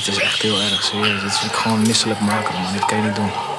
Dit is echt heel erg serieus. Dit vind ik gewoon misselijk maken, man. Dit kan je niet doen.